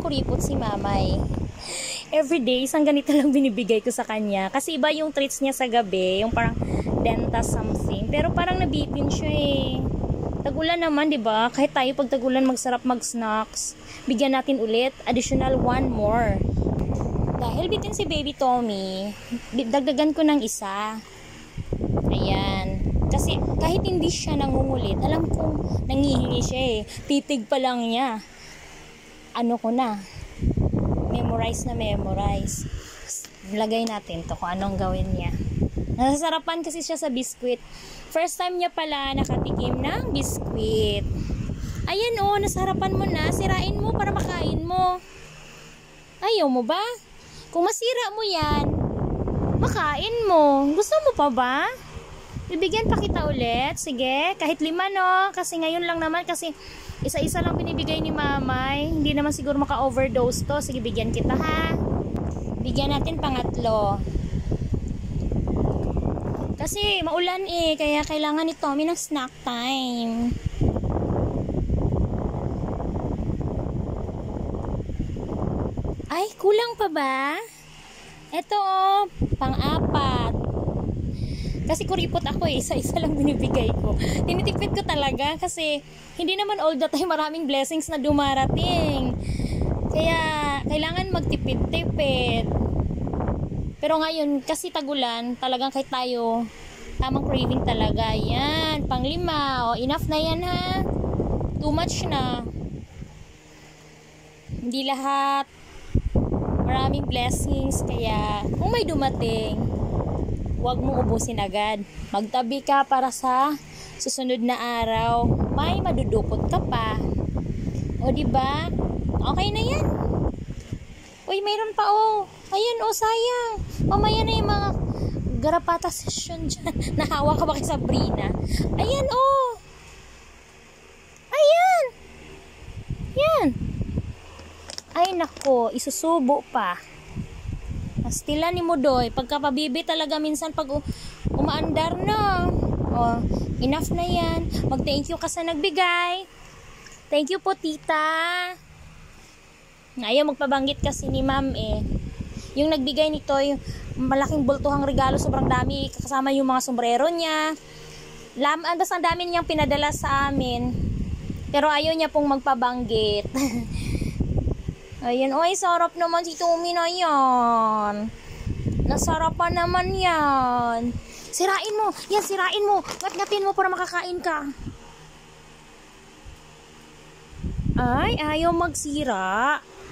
kuripot si mamay. Everyday, isang ganito lang binibigay ko sa kanya. Kasi iba yung treats niya sa gabi, yung parang denta something. Pero parang nabitin siya eh. Tagulan naman, di ba? Kahit tayo pag tagulan magsarap mag-snacks. Bigyan natin ulit, additional one more. Dahil bitin si Baby Tommy, dagdagan ko ng isa. Ayan. Kasi kahit hindi siya nangungulit, alam kong nangihingi siya eh. Titig pa lang niya. Ano ko na. Memorize na memorize. Lagay natin to kung anong gawin niya. Nasasarapan kasi siya sa biskwit. First time niya pala nakatikim ng biskwit. Ayan oh, nasarapan mo na. Sirain mo para makain mo. Ayaw mo ba? Kung masira mo yan, makain mo. Gusto mo pa ba? Bibigyan pa kita ulit. Sige, kahit 5 no. Kasi ngayon lang naman kasi isa-isa lang binibigay ni mamay. Hindi naman siguro maka-overdose to. Sige, bigyan kita ha. Bigyan natin pangatlo. Kasi maulan eh. Kaya kailangan ni Tommy ng snack time. Ay, kulang pa ba? Ito oh, pang-4. Kasi kuripot ako eh, isa-isa lang binibigay ko. Tinitipid ko talaga kasi hindi naman all the time maraming blessings na dumarating. Kaya kailangan magtipid-tipid. Pero ngayon, kasi tagulan, talagang kahit tayo, tamang craving talaga. Yan, pang-5. O, enough na yan ha. Too much na. Hindi lahat maraming blessings. Kaya kung may dumating, huwag mong ubusin agad. Magtabi ka para sa susunod na araw. May madudukot ka pa. O diba? Okay na yan. Uy, mayroon pa oh. Ayan oh, sayang. Mamaya na yung mga garapata session dyan. Nahawa ka ba kay Sabrina? Ayan oh. Ayan. Yan. Ay nako, isusubo pa. Pastila ni Mudoy. Pagkapabibi talaga minsan pag umaandar na. Oh, enough na yan. Mag-thank you ka sa nagbigay. Thank you po, tita. Ayaw magpabanggit kasi ni ma'am eh. Yung nagbigay nito, yung malaking bultuhang regalo, sobrang dami. Kasama yung mga sombrero niya. Ang dami niyang pinadala sa amin. Pero ayaw niya pong magpabanggit. Ayan, oy, sarap naman si Tommy na yan. Nasarapan naman yan. Sirain mo. Yan, sirain mo. Ngat-ngatin mo para makakain ka. Ay, ayaw magsira.